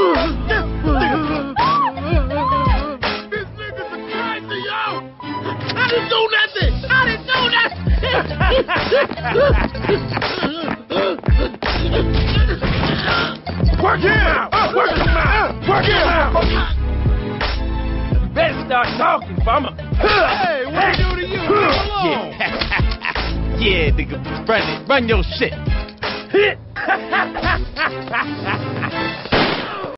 nigga's a crazy, yo! I didn't do nothing! I didn't do nothing! Work him out! Work him out! Work him out! Better start talking, Bummer. Hey, what I do to you? Yeah, nigga, run your shit.